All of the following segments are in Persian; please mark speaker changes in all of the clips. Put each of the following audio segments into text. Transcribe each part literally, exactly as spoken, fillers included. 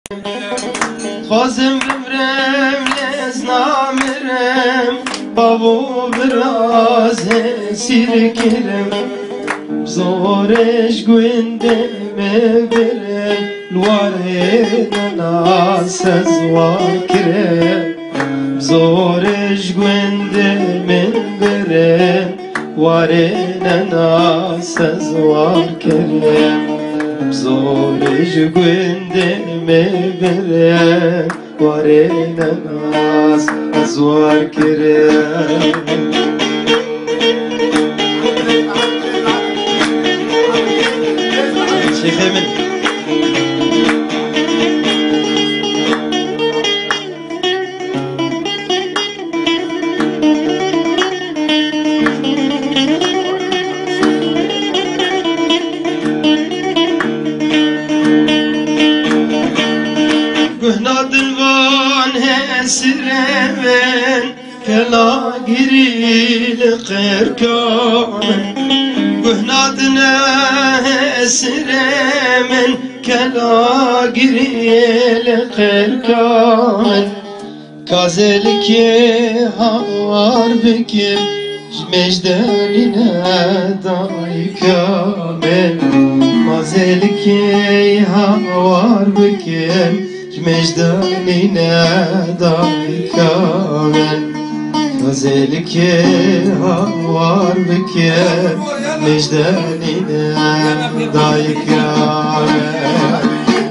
Speaker 1: خوازم ببرم لز نامرم بابو براز سیر کرم زورش گونده مبرم لواره ناس زوار کرم زورش گونده مبرم واره ناس زوار کرم زورش گونده مبرم واره ناس زوار کرم شيخ من قهنا دلوان هسرمن كلا قريل قركامن قهنا دنا هسرمن كلا قريل قركامن كازلك هوار بكم مجداننا دايكامن كازلك هوار بكم مجداننا دايكامن غزلك هوار بك مجداننا دايكامن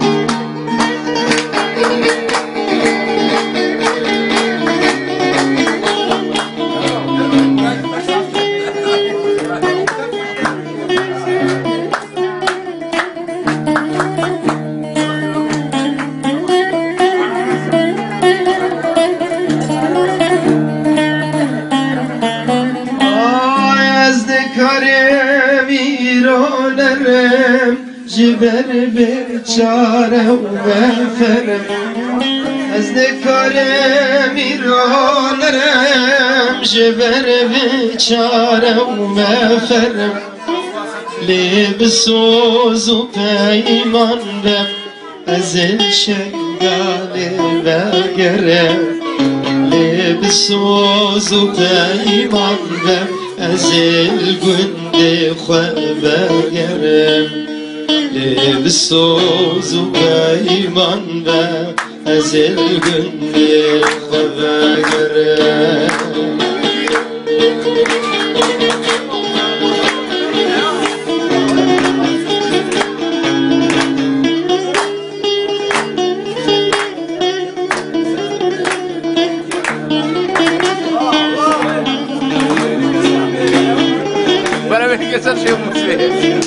Speaker 1: جبر بچاره و بفرم از دکارم ایرانرم جبر بچاره و بفرم لی بسوز و پیمان رم از الشنگال بگرم لی بسوز و پیمان رم از الگنده خواه بگرم بسوز و ایمان و از الگنده خبگره
Speaker 2: برای بگیسر شیو موسیقی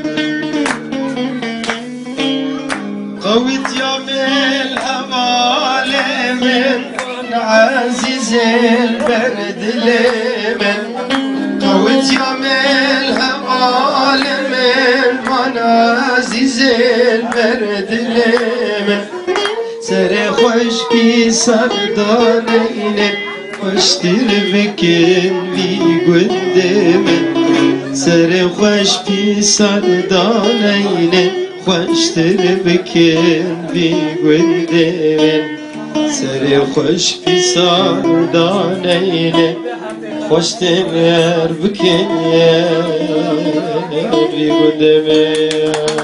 Speaker 1: قويت يوم الهوال من عزيز البرد لمن قويت يوم الهوال من عزيز البرد لمن سر خوش بي سردانين خوشتر بكن بي قدمن سر خوش بي سردانين خوشتر بکن بی گنده من سر خوش بی سردانینه خوشتر بکن بی گنده من